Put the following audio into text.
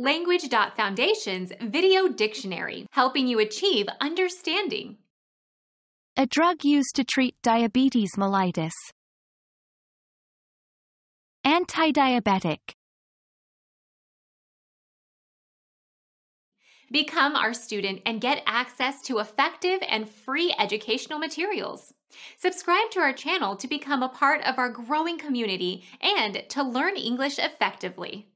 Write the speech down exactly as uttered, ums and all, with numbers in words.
Language.Foundation's Video Dictionary, helping you achieve understanding. A drug used to treat diabetes mellitus. Antidiabetic. Become our student and get access to effective and free educational materials. Subscribe to our channel to become a part of our growing community and to learn English effectively.